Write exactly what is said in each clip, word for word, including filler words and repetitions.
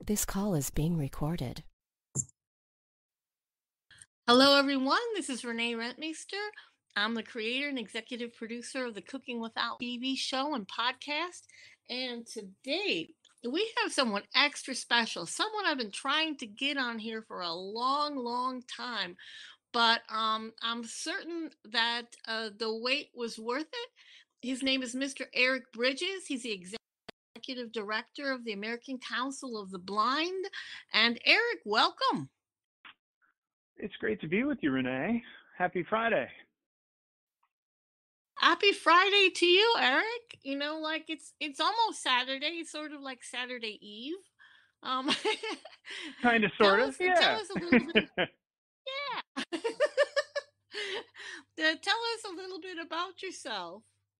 This call is being recorded. Hello, everyone. This is Renee Rentmeester. I'm the creator and executive producer of the Cooking Without T V show and podcast. And today we have someone extra special, someone I've been trying to get on here for a long, long time. But um, I'm certain that uh, the wait was worth it. His name is Mister Eric Bridges. He's the executive director of the American Council of the Blind. And Eric, welcome. It's great to be with you, Renee. Happy Friday. Happy Friday to you, Eric. You know, like it's it's almost Saturday. It's sort of like Saturday Eve. Um, kind of, sort tell of, us, yeah. Tell us a little bit. Yeah. Tell us a little bit about yourself.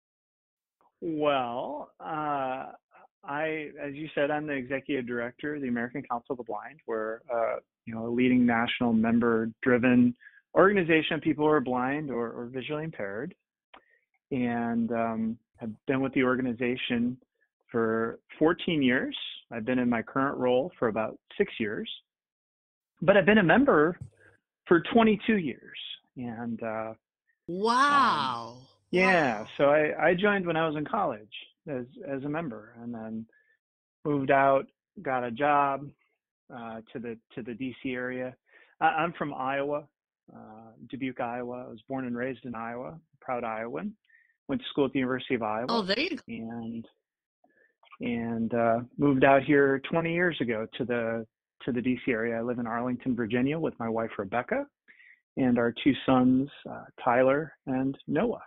Well, uh, I, as you said, I'm the executive director of the American Council of the Blind. We're, uh, you know, a leading national member-driven organization of people who are blind or, or visually impaired, and um, have been with the organization for fourteen years. I've been in my current role for about six years, but I've been a member for twenty-two years. And uh, wow. Um, yeah, wow. so I, I joined when I was in college as as a member, and then moved out, got a job uh, to the to the D C area. I, I'm from Iowa, uh, Dubuque, Iowa. I was born and raised in Iowa, proud Iowan. Went to school at the University of Iowa. Oh, there you go. And and uh, moved out here twenty years ago to the to the D C area. I live in Arlington, Virginia, with my wife Rebecca, and our two sons, uh, Tyler and Noah.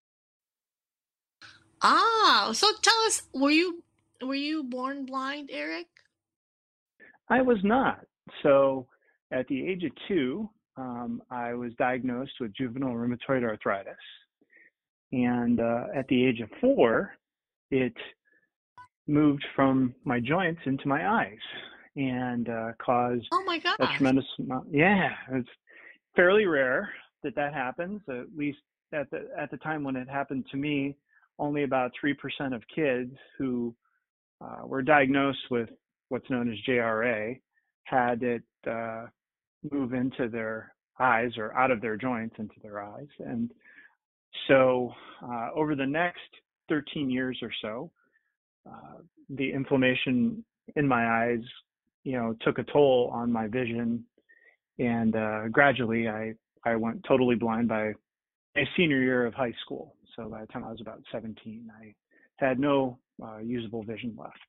Ah, so tell us, were you were you born blind, Eric? I was not. So at the age of two, um, I was diagnosed with juvenile rheumatoid arthritis. And uh, at the age of four, it moved from my joints into my eyes and uh, caused oh my gosh. a tremendous amount. Yeah, it's fairly rare that that happens. At least at the at the time when it happened to me, only about three percent of kids who uh, were diagnosed with what's known as J R A had it uh, move into their eyes or out of their joints into their eyes. And so uh, over the next thirteen years or so, uh, the inflammation in my eyes, you know, took a toll on my vision. And uh, gradually I, I went totally blind by my senior year of high school. So by the time I was about seventeen, I had no uh, usable vision left.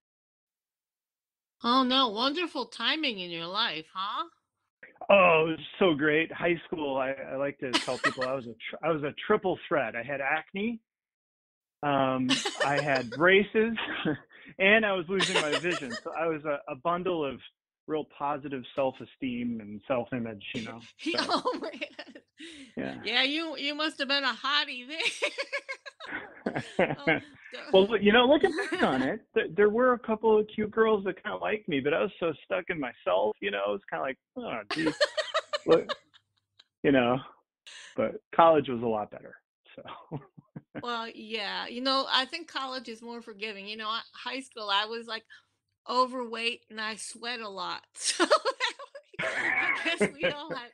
Oh no, wonderful timing in your life, huh? Oh, it was so great. High school, I, I like to tell people I was a tr- I was a triple threat. I had acne, um, I had braces, and I was losing my vision. So I was a, a bundle of real positive self-esteem and self-image, you know. So, oh man. yeah. Yeah, you you must have been a hottie there. oh, well, you know, looking back on it, th- there were a couple of cute girls that kind of liked me, but I was so stuck in myself, you know. It's kind of like, oh, geez, look, you know. But college was a lot better. So. well, yeah, you know, I think college is more forgiving. You know, high school, I was like overweight and I sweat a lot, so I guess we all had.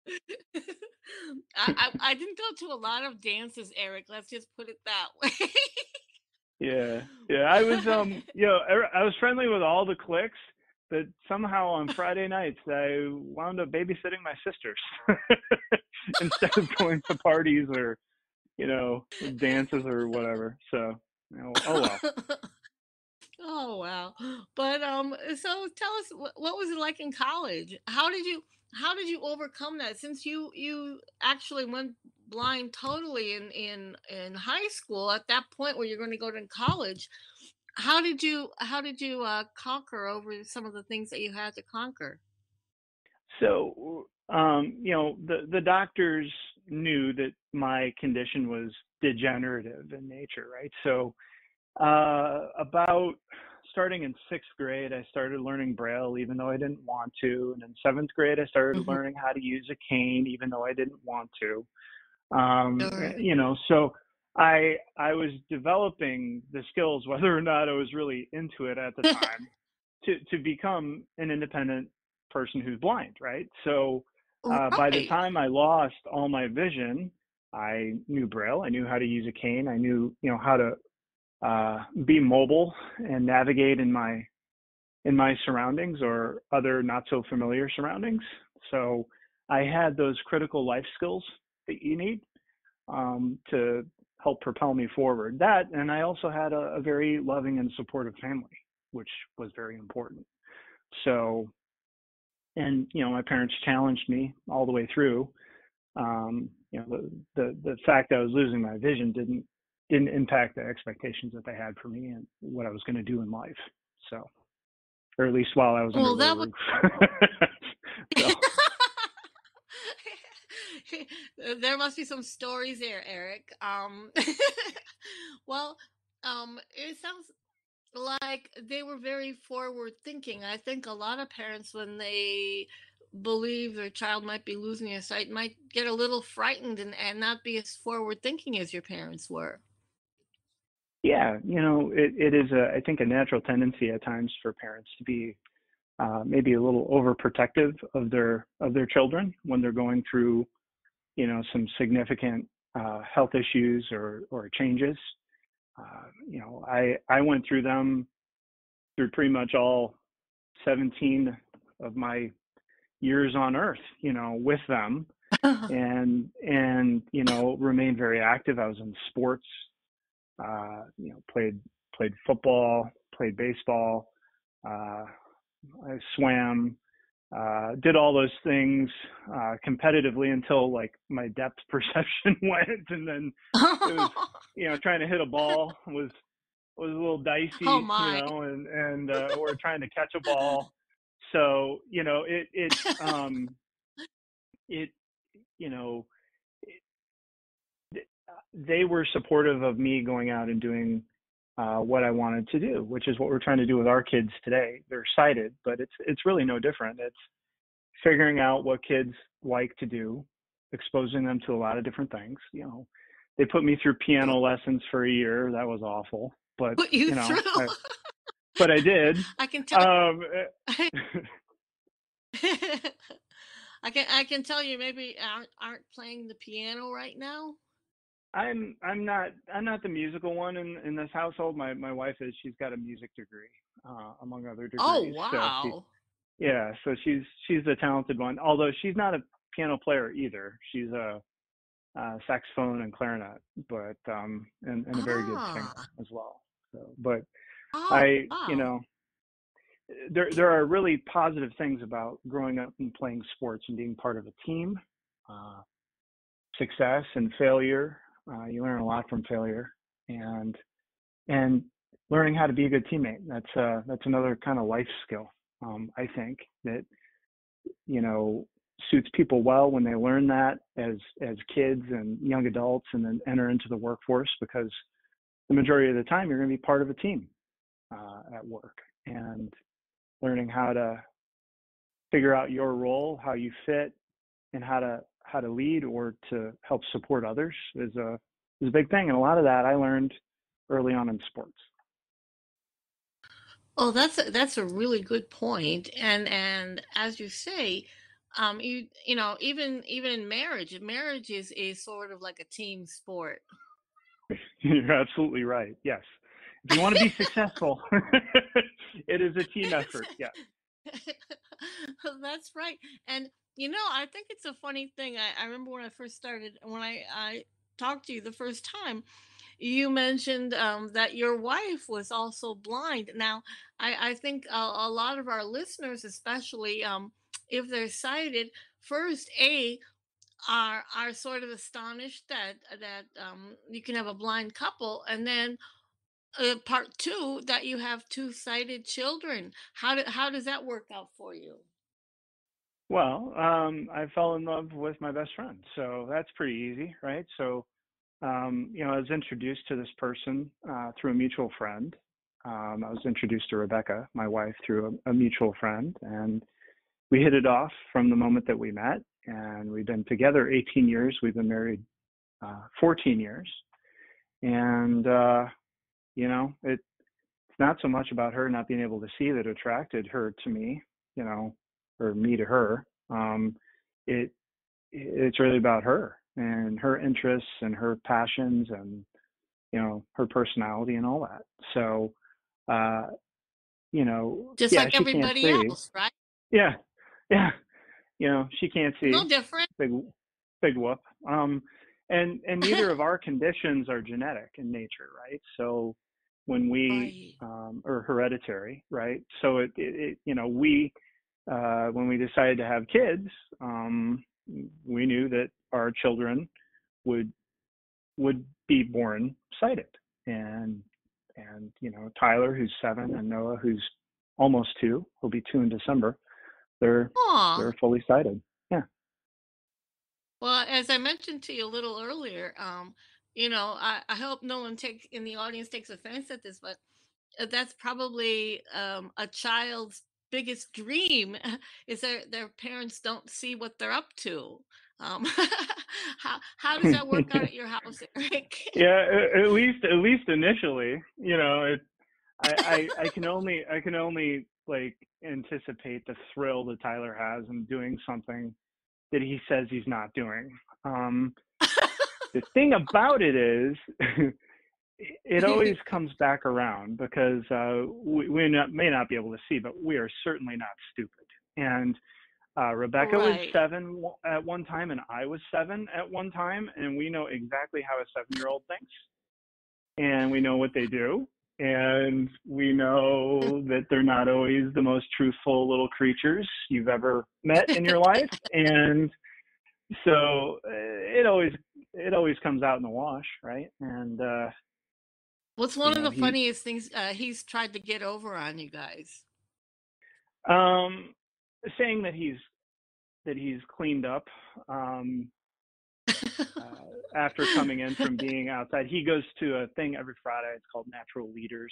I, I I didn't go to a lot of dances, Eric. Let's just put it that way. yeah, yeah. I was um, you know, I was friendly with all the cliques, but somehow on Friday nights I wound up babysitting my sisters instead of going to parties or, you know, dances or whatever. So, you know, oh well. Oh wow. But um so tell us, wh- what was it like in college? How did you how did you overcome that, since you you actually went blind totally in in in high school, at that point where you're going to go to college? How did you how did you uh conquer over some of the things that you had to conquer? So, um, you know, the the doctors knew that my condition was degenerative in nature, right? So, uh, about starting in sixth grade, I started learning Braille, even though I didn't want to. And in seventh grade, I started Mhm. learning how to use a cane, even though I didn't want to. Um, Sure. you know, so I I was developing the skills, whether or not I was really into it at the time, to to become an independent person who's blind, right? So uh, by the Right. time I lost all my vision, I knew Braille. I knew how to use a cane. I knew, you know, how to uh, be mobile and navigate in my in my surroundings or other not so familiar surroundings. So I had those critical life skills that you need um, to help propel me forward. That, and I also had a, a very loving and supportive family, which was very important. So, and you know, my parents challenged me all the way through. Um, you know, the, the the fact that I was losing my vision didn't didn't impact the expectations that they had for me and what I was going to do in life. So, or at least while I was under Well, their that was. roof. So, There must be some stories there, Eric. Um, well, um, it sounds like they were very forward thinking. I think a lot of parents, when they believe their child might be losing their sight, might get a little frightened and, and not be as forward thinking as your parents were. yeah, you know, it, it is a, I think a natural tendency at times for parents to be uh, maybe a little overprotective of their of their children when they're going through, you know, some significant uh, health issues or or changes. Uh, you know, I I went through them through pretty much all seventeen of my years on Earth, you know, with them, and and you know, remained very active. I was in sports, uh, you know, played played football, played baseball, uh, I swam, uh, did all those things uh, competitively until like my depth perception went, and then it was, you know, trying to hit a ball was was a little Oh dicey, you my. know, and and uh, or trying to catch a ball. So you know, it it um it you know it, they were supportive of me going out and doing uh, what I wanted to do, which is what we're trying to do with our kids today. They're sighted, but it's it's really no different. It's figuring out what kids like to do, exposing them to a lot of different things. You know, they put me through piano lessons for a year. That was awful, but Put you you know, through. I, but I did. I can tell. Um, I can I can tell you maybe aren't aren't playing the piano right now. I'm I'm not I'm not the musical one in in this household. My my wife is. She's got a music degree, uh, among other Oh degrees. So she wow. yeah. So she's she's the talented one. Although she's not a piano player either. She's a, a saxophone and clarinet, but um and and a very good singer Ah. as well. So, but Oh I you wow. know there there are really positive things about growing up and playing sports and being part of a team. Uh, Success and failure. Uh, you learn a lot from failure, and and learning how to be a good teammate. That's uh, that's another kind of life skill. Um, I think that you know suits people well when they learn that as as kids and young adults, and then enter into the workforce, because the majority of the time you're going to be part of a team uh, at work, and learning how to figure out your role, how you fit, and how to how to lead or to help support others is a is a big thing. And a lot of that I learned early on in sports. Oh, that's a, that's a really good point. And and as you say, um, you you know even even in marriage, marriage is is sort of like a team sport. You're absolutely right. Yes. If you want to be successful, it is a team effort. Yes. That's right. And you know, I think it's a funny thing. I, I remember when I first started, when I, I talked to you the first time, you mentioned um, that your wife was also blind. Now, I, I think a, a lot of our listeners, especially um, if they're sighted, first, A, are are sort of astonished that that um, you can have a blind couple, and then uh, part two, that you have two sighted children. How do, how does that work out for you? Well, um, I fell in love with my best friend, so that's pretty easy, right? So, um, you know, I was introduced to this person uh, through a mutual friend. Um, I was introduced to Rebecca, my wife, through a, a mutual friend, and we hit it off from the moment that we met. And we've been together eighteen years. We've been married uh, fourteen years, and uh, you know, it it's not so much about her not being able to see that attracted her to me, you know, or me to her. Um, it it's really about her and her interests and her passions and, you know, her personality and all that. So, uh, you know, Just yeah, like she can't everybody see. else, right? Yeah, yeah, you know, she can't see. No different. Big, big whoop. Um, and and neither of our conditions are genetic in nature, right? So when we Right. um, or hereditary, right? So it, it, it you know, we uh, when we decided to have kids, um, we knew that our children would would be born sighted, and and you know, Tyler, who's seven, and Noah, who's almost two, he'll be two in December. They're Aw. they're fully sighted. Yeah. Well, as I mentioned to you a little earlier, um, you know, I, I hope no one takes in the audience takes offense at this, but uh, that's probably um, a child's biggest dream is that their parents don't see what they're up to. Um, how how does that work out at your house, Eric? Yeah, at least at least initially, you know, it, I, I I can only I can only like anticipate the thrill that Tyler has in doing something that he says he's not doing. Um, the thing about it is, it always comes back around because uh, we, we not, may not be able to see, but we are certainly not stupid. And uh, Rebecca was Right. seven at one time, and I was seven at one time, and we know exactly how a seven-year-old thinks, and we know what they do, and we know that they're not always the most truthful little creatures you've ever met in your life, and so uh, it always it always comes out in the wash, right? And uh, What's you one of know the he funniest things uh, he's tried to get over on you guys? um, saying that he's that he's cleaned up. Um, uh, After coming in from being outside. He goes to a thing every Friday. It's called Natural Leaders.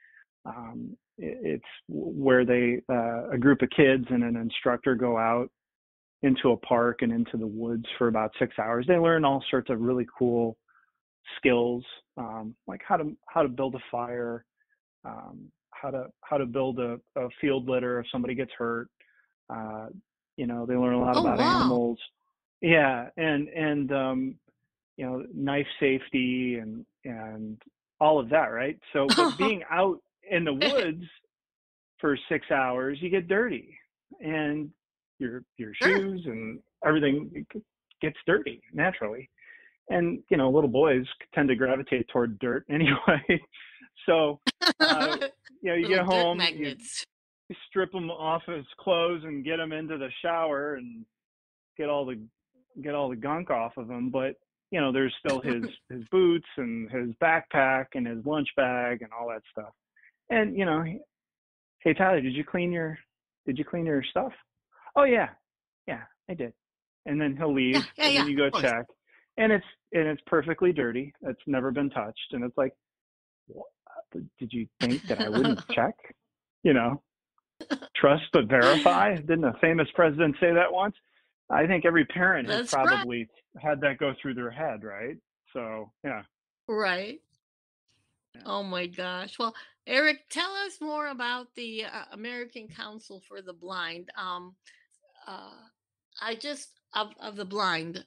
Um, it, it's where they uh, a group of kids and an instructor go out into a park and into the woods for about six hours. They learn all sorts of really cool skills, um, like how to how to build a fire, um, how to how to build a, a field litter if somebody gets hurt. Uh, you know, they learn a lot Oh about wow. animals. Yeah, and and um, you know, knife safety and and all of that, right? So, but being out in the woods for six hours, you get dirty, and your your Sure. shoes and everything gets dirty naturally. And you know, little boys tend to gravitate toward dirt anyway. So, uh, you know, you Little get dirt home, you magnets. strip him off his clothes and get him into the shower and get all the get all the gunk off of him, but you know, there's still his his boots and his backpack and his lunch bag and all that stuff. And you know, hey Tyler, did you clean your did you clean your stuff? Oh yeah, yeah, I did. And then he'll leave, Yeah, yeah, and then yeah. you go Of course. check, and it's and it's perfectly dirty. It's never been touched, and it's like, what? Did you think that I wouldn't check? You know, trust but verify. Didn't a famous president say that once? I think every parent has That's right. probably had that go through their head, right? So yeah. Right. Yeah. Oh my gosh. Well, Eric, tell us more about the uh, American Council for the Blind. Um, uh, I just of of the blind.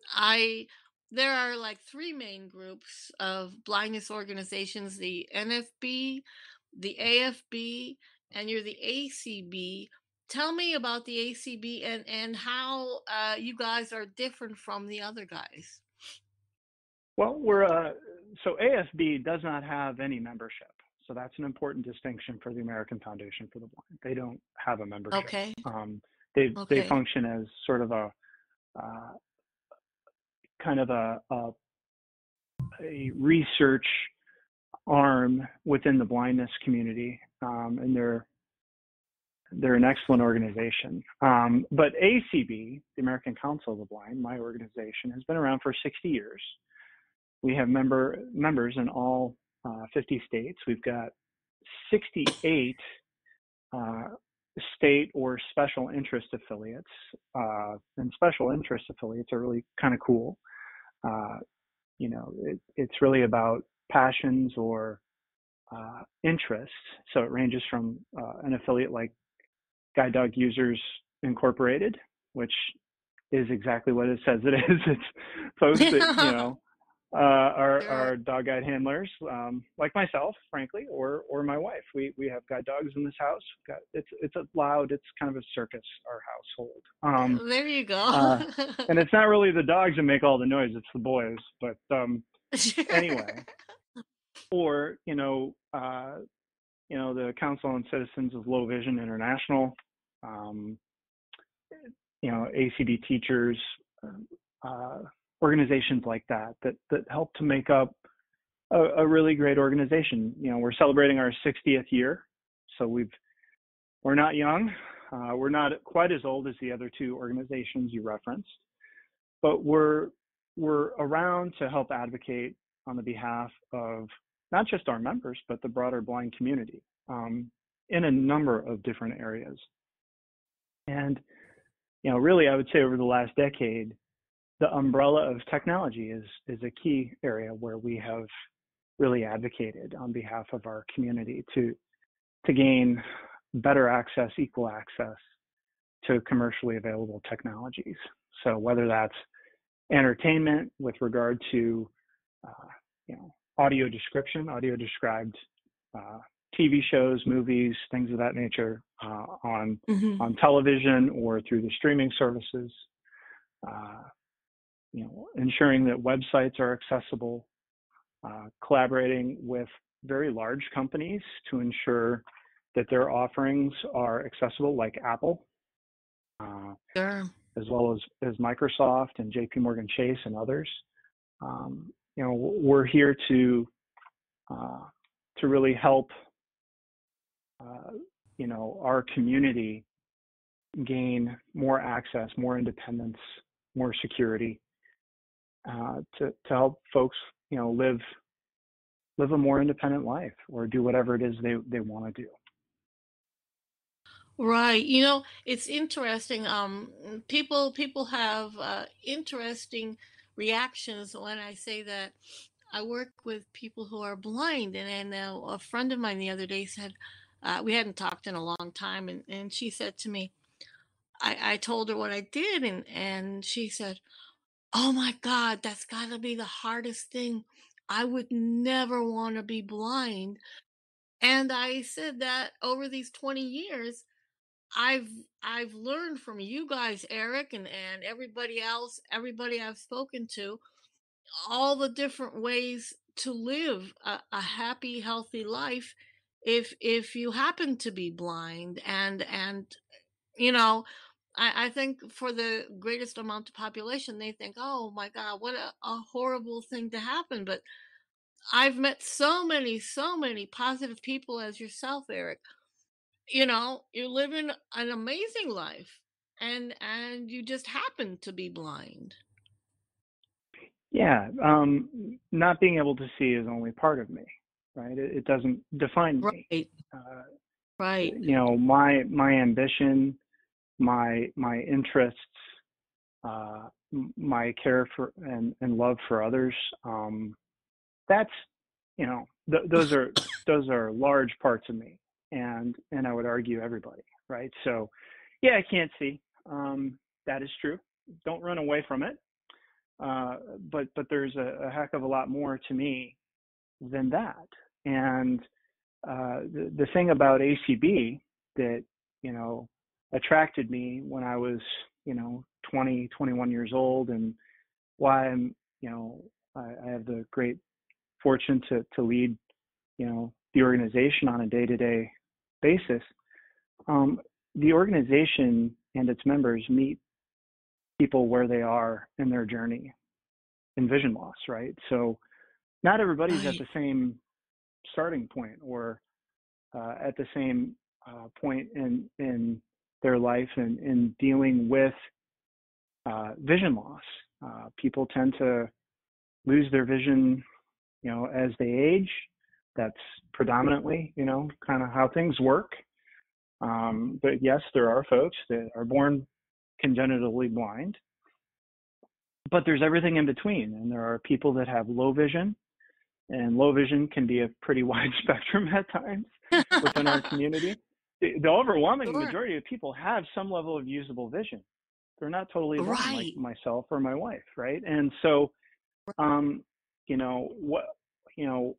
I There are like three main groups of blindness organizations: the N F B, the A F B, and you're the A C B. Tell me about the A C B and and how uh, you guys are different from the other guys. Well, we're uh, so A F B does not have any membership. So that's an important distinction for the American Foundation for the Blind. They don't have a membership. Okay. Um, they they Okay. function as sort of a uh, kind of a, a a research arm within the blindness community, um, and they're they're an excellent organization. Um, but A C B, the American Council of the Blind, my organization, has been around for sixty years. We have member members in all uh, fifty states. We've got sixty-eight uh, state or special interest affiliates, uh, and special interest affiliates are really kind of cool. Uh, you know, it, it's really about passions or uh, interests. So it ranges from uh, an affiliate like Guide Dog Users Incorporated, which is exactly what it says it is. It's folks that, you know, uh, are, Sure. are dog guide handlers, um, like myself, frankly, or or my wife. We we have guide dogs in this house. Got, it's it's a loud. It's kind of a circus. Our household. Um, There you go. uh, and it's not really the dogs that make all the noise. It's the boys. But um, Sure. anyway, or you know, uh, you know, the Council on Citizens of Low Vision International. Um, you know, A C B teachers. Uh, organizations like that that that help to make up a, a really great organization. You know, we're celebrating our sixtieth year, so we've we're not young, uh, we're not quite as old as the other two organizations you referenced, but we're we're around to help advocate on the behalf of not just our members but the broader blind community um, in a number of different areas. And you know, really, I would say over the last decade, the umbrella of technology is is a key area where we have really advocated on behalf of our community to to gain better access, equal access to commercially available technologies. So whether that's entertainment with regard to uh, you know, audio description, audio described uh, T V shows, movies, things of that nature uh, on Mhm. on television or through the streaming services. Uh, you know, ensuring that websites are accessible, uh, collaborating with very large companies to ensure that their offerings are accessible, like Apple, uh, Sure. as well as, as Microsoft and J P Morgan Chase and others. Um, you know, we're here to uh, to really help, uh, you know, our community gain more access, more independence, more security, uh, to to help folks, you know, live live a more independent life or do whatever it is they they want to do. Right. You know, it's interesting. Um, mm, people people have uh, interesting reactions when I say that I work with people who are blind, and and uh, a friend of mine the other day said uh, we hadn't talked in a long time, and and she said to me, I I told her what I did, and and she said, "Oh my God, that's got to be the hardest thing. I would never want to be blind." And I said that over these twenty years. I've I've learned from you guys, Eric, and and everybody else, everybody I've spoken to, all the different ways to live a, a happy, healthy life if if you happen to be blind. And and you know, I, I think for the greatest amount of population, they think, oh my God, what a, a horrible thing to happen. But I've met so many, so many positive people as yourself, Eric. You know, you're living an amazing life, and and you just happen to be blind. Yeah, um, not being able to see is only part of me, right? It, it doesn't define me. Right. Uh, Right. you know, my my ambition, my my interests, uh, my care for and, and love for others. Um, that's you know, th- those are those are large parts of me, and and I would argue everybody, right? So, yeah, I can't see. Um, that is true. Don't run away from it. Uh, but but there's a, a heck of a lot more to me than that. And uh, the the thing about A C B that you know attracted me when I was you know twenty, twenty-one years old, and why I'm you know I, I have the great fortune to to lead you know the organization on a day-to-day basis. Um, the organization and its members meet people where they are in their journey in vision loss, right? So not everybody's at Right. the same starting point or uh, at the same uh, point in in their life and in dealing with uh, vision loss. Uh, people tend to lose their vision, you know, as they age. That's predominantly, you know, kind of how things work. Um, but yes, there are folks that are born congenitally blind, but there's everything in between. And there are people that have low vision and low vision can be a pretty wide spectrum at times within our community. The, the overwhelming Sure. majority of people have some level of usable vision. They're not totally blind like Right. myself or my wife, right? And so, um, you know, what, you know,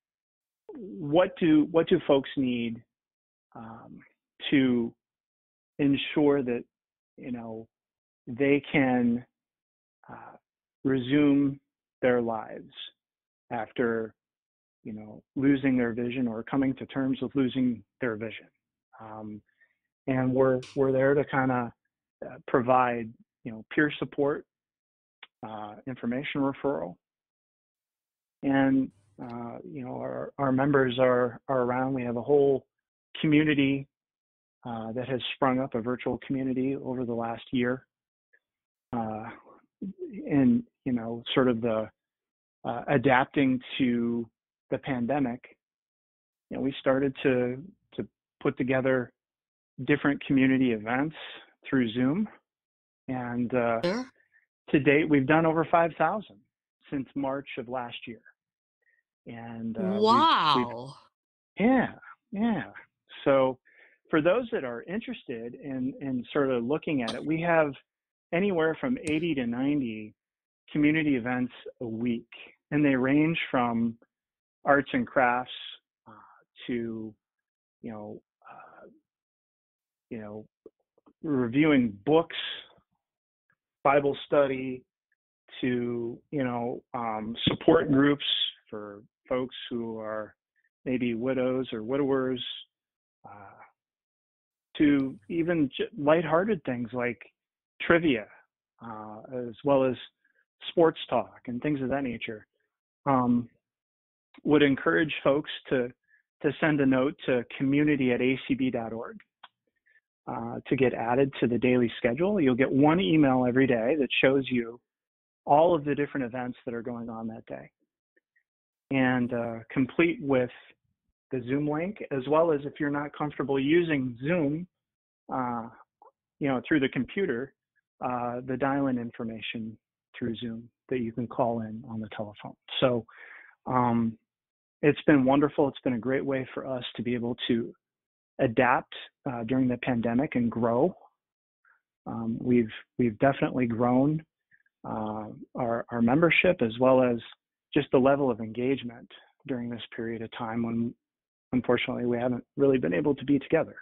what do what do folks need um, to ensure that, you know, they can uh, resume their lives after, you know, losing their vision or coming to terms with losing their vision. Um, and we're we're there to kind of uh, provide, you know, peer support, uh, information referral, and uh, you know, our our members are are around. We have a whole community uh, that has sprung up, a virtual community over the last year, uh, and you know, sort of the uh, adapting to the pandemic. You know, we started to to put together different community events through Zoom, and uh, Sure. to date we've done over five thousand since March of last year, and uh, we've we've Wow. yeah yeah. So for those that are interested in in sort of looking at it, we have anywhere from eighty to ninety community events a week, and they range from arts and crafts uh, to you know uh, you know reviewing books, Bible study, to you know um, support groups for folks who are maybe widows or widowers, uh, to even j- lighthearted things like trivia, uh, as well as sports talk and things of that nature. Um, would encourage folks to to send a note to community at a c b dot org uh, to get added to the daily schedule. You'll get one email every day that shows you all of the different events that are going on that day, and uh, complete with the Zoom link, as well as if you're not comfortable using Zoom, uh, you know, through the computer, uh, the dial-in information through Zoom that you can call in on the telephone. So um, it's been wonderful. It's been a great way for us to be able to adapt uh, during the pandemic and grow. Um, we've we've definitely grown uh, our our membership, as well as just the level of engagement during this period of time when unfortunately we haven't really been able to be together.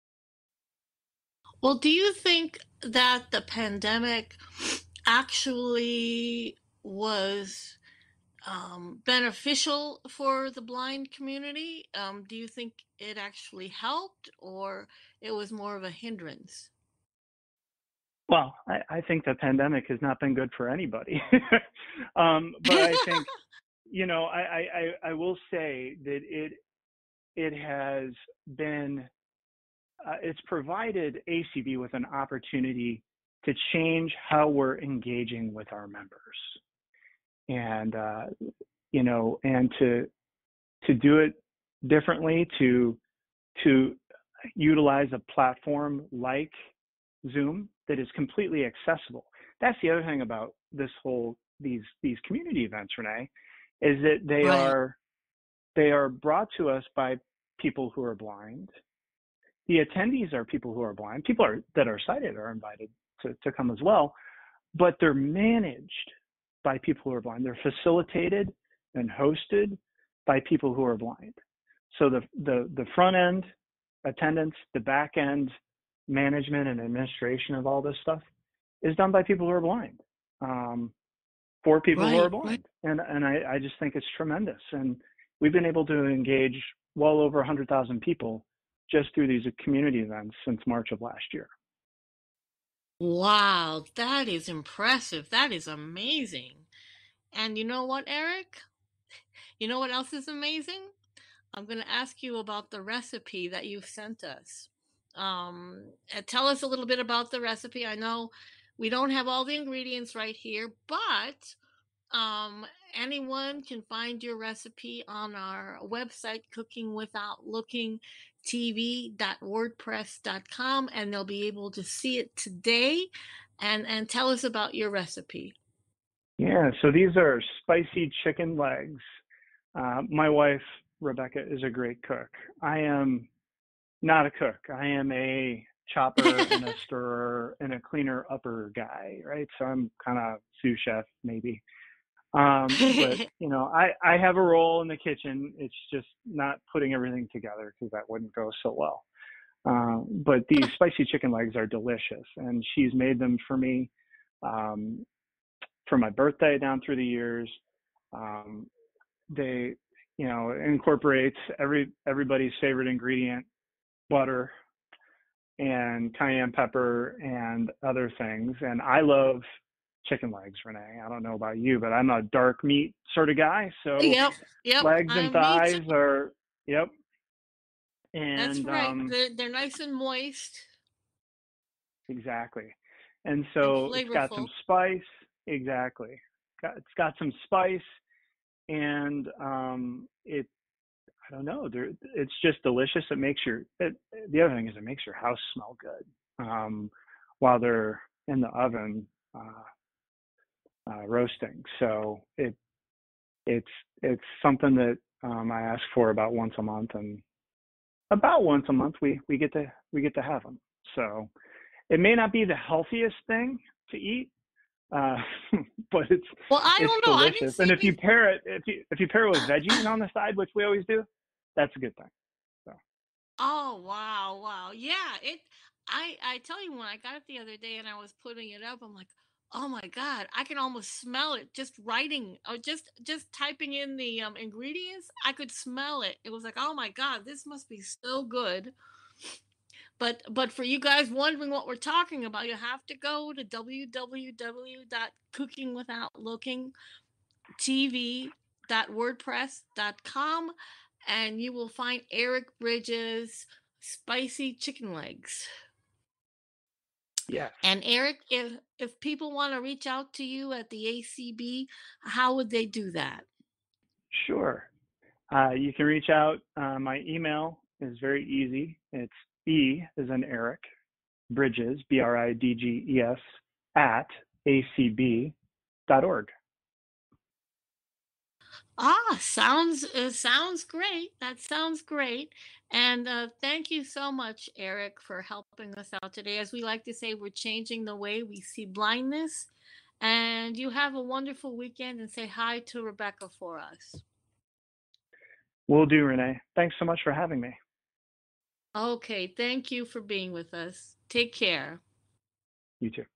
Well, do you think that the pandemic actually was um, beneficial for the blind community? Um, do you think it actually helped, or it was more of a hindrance? Well, I, I think the pandemic has not been good for anybody. um, but I think, you know, I, I, I will say that it it has been uh, it's provided A C B with an opportunity to change how we're engaging with our members, and uh, you know, and to to do it differently, to to utilize a platform like Zoom that is completely accessible. That's the other thing about this whole these these community events, Renee, is that they Right. are they are brought to us by people who are blind. The attendees are people who are blind. People are, that are sighted are invited to, to come as well, but they're managed by people who are blind. They're facilitated and hosted by people who are blind. So the the the front end attendance, the back end management and administration of all this stuff is done by people who are blind, um, for people who are Right. Right. blind, and and I, I just think it's tremendous. And we've been able to engage well over one hundred thousand people just through these community events since March of last year. Wow, that is impressive. That is amazing. And you know what, Eric? You know what else is amazing? I'm going to ask you about the recipe that you've sent us. Um, uh, tell us a little bit about the recipe. I know we don't have all the ingredients right here, but um, anyone can find your recipe on our website, cooking without looking t v dot wordpress dot com, and they'll be able to see it today. And, and tell us about your recipe. Yeah, so these are spicy chicken legs. Uh, my wife, Rebecca, is a great cook. I am not a cook. I am a chopper and a stirrer and a cleaner upper guy, right? So I'm kind of sous chef maybe. Um, but you know, I, I have a role in the kitchen. It's just not putting everything together because that wouldn't go so well. Uh, but these spicy chicken legs are delicious, and she's made them for me um, for my birthday down through the years. Um, they, you know, incorporates every everybody's favorite ingredient, butter and cayenne pepper and other things. And I love chicken legs, Renee. I don't know about you, but I'm a dark meat sort of guy. So Yep, yep. legs and I'm me too. thighs are, yep. That's And right. um, They're they're nice and moist exactly. And and so it's got some flavorful. spice. Exactly. Got, it's got some spice, and um, it I don't know. There, it's just delicious. It makes your it, the other thing is it makes your house smell good um, while they're in the oven uh, uh, roasting. So it it's it's something that um, I ask for about once a month, and about once a month we we get to we get to have them. So it may not be the healthiest thing to eat, uh, but it's Well, I it's don't know. I didn't delicious. see And if you any. pair it if you if you pair it with veggies on the side, which we always do, that's a good thing. So. Oh wow, wow. Yeah, it I I tell you, when I got it the other day and I was putting it up, I'm like, "Oh my God, I can almost smell it just writing or just just typing in the um ingredients. I could smell it. It was like, "Oh my God, this must be so good." But but for you guys wondering what we're talking about, you have to go to w w w dot cooking without looking t v dot wordpress dot com, and you will find Eric Bridges' spicy chicken legs. Yes, And Eric, if if people want to reach out to you at the A C B, how would they do that? sure. Uh, you can reach out. Uh, my email is very easy. It's E as in Eric, Bridges, B R I D G E S, at A C B dot org. Ah, sounds uh, sounds great. That sounds great. And uh, thank you so much, Eric, for helping us out today. As we like to say, we're changing the way we see blindness. And you have a wonderful weekend, and say hi to Rebecca for us. Will do, Renee. Thanks so much for having me. Okay, thank you for being with us. Take care. You too.